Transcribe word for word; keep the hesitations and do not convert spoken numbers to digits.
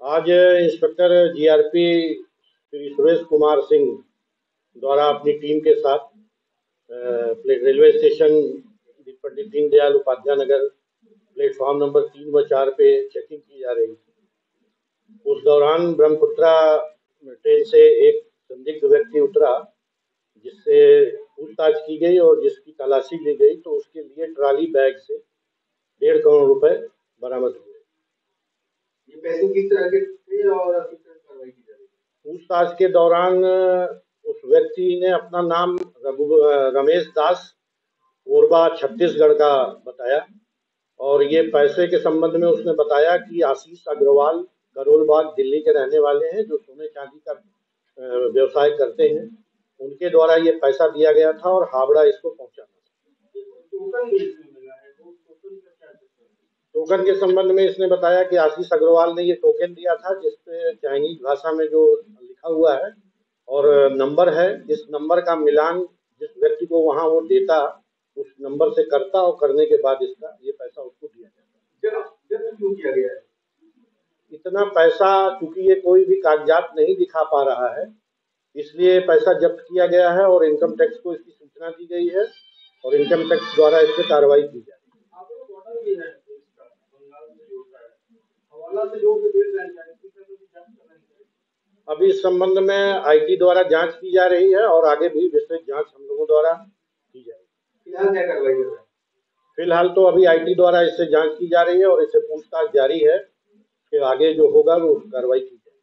आज inspector GRP Shri Suresh Kumar Singh द्वारा अपनी टीम के साथ अ, railway station Pandit Deendayal Upadhyay Nagar platform number तीन व चार पे चेकिंग की जा रही थी। उस दौरान ब्रह्मपुत्रा ट्रेन से एक संदिग्ध व्यक्ति उतरा, जिससे पूछताछ की गई और जिसकी तलाशी ली गई, तो उसके लिए ट्रॉली बैग से डेढ़ करोड़ रुपए बरामद हुए। ये पैसे किस तरह के थे और किस तरह कार्रवाई की जा रही है? पूछताछ के दौरान उस व्यक्ति ने अपना नाम रघु रमेश दास कोरबा छत्तीसगढ़ का बताया और ये पैसे के संबंध में उसने बताया कि आशीष अग्रवाल करोलबाग दिल्ली के रहने वाले हैं, जो सोने चांदी का व्यवसाय करते हैं। उनके द्वारा ये पैसा दिया गया था और हावड़ा इसको पहुंचाना था। टोकन के संबंध में इसने बताया कि आशीष अग्रवाल ने ये टोकन दिया था, जिसपे चाइनीज भाषा में जो लिखा हुआ है और नंबर है, इस नंबर का मिलान जिस व्यक्ति को वहां वो देता उस नंबर से करता और करने के बाद इसका ये पैसा उसको दिया जाता। जब्त क्यों किया गया है? इतना पैसा चूंकि ये कोई भी कागजात नहीं दिखा पा रहा है, इसलिए पैसा जब्त किया गया है और इनकम टैक्स को इसकी सूचना दी गई है और इनकम टैक्स द्वारा इस पर कार्रवाई की जाएगी। अभी इस संबंध में आईटी द्वारा जांच की जा रही है और आगे भी विस्तृत जांच हम लोगों द्वारा की जाएगी। फिलहाल क्या कार्रवाई हो रहा है? फिलहाल तो अभी आईटी द्वारा इससे जांच की जा रही है और इससे पूछताछ जारी है, फिर आगे जो होगा वो कार्रवाई की